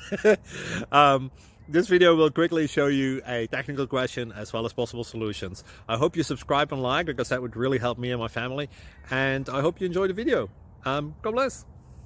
This video will quickly show you a technical question as well as possible solutions. I hope you subscribe and like, because that would really help me and my family. And I hope you enjoy the video. God bless.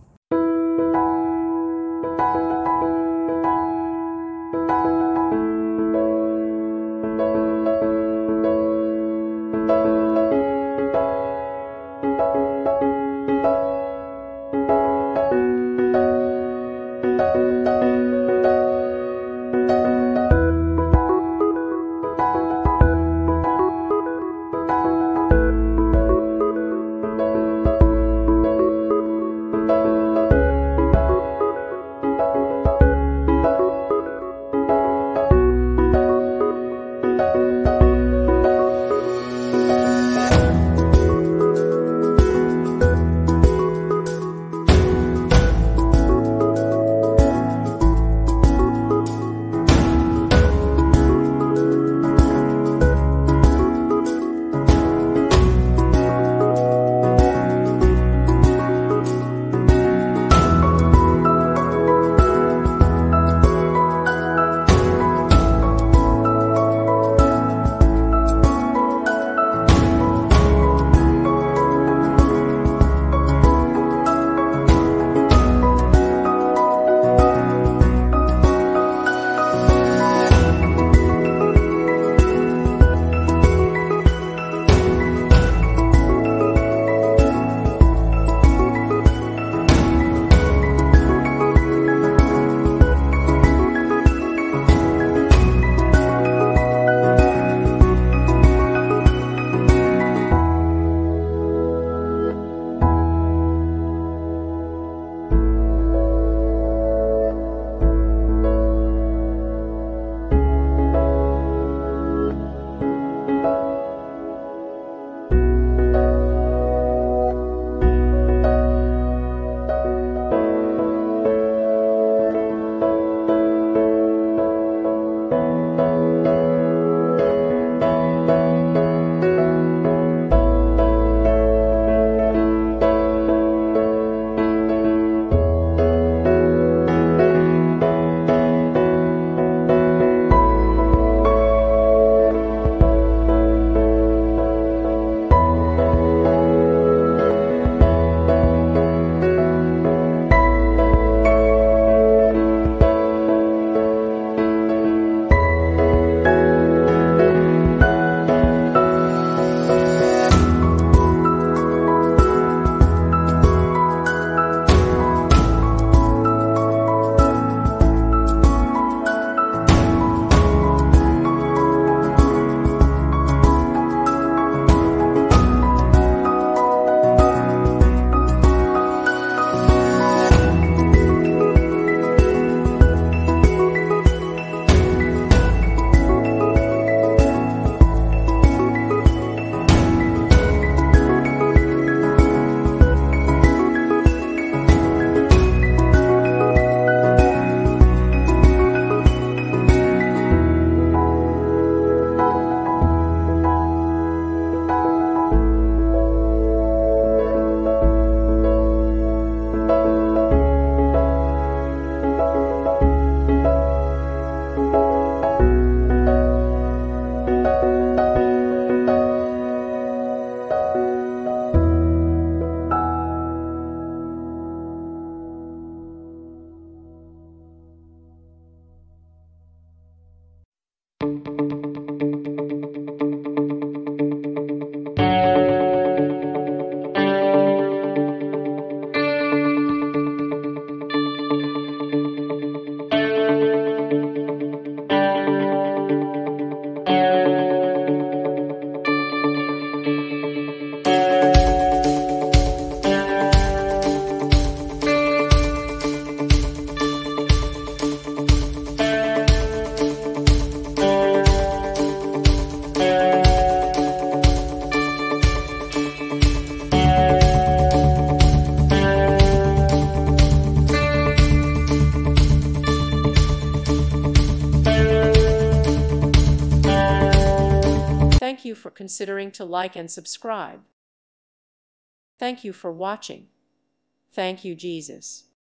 Thank you for considering to like and subscribe. Thank you for watching. Thank you, Jesus.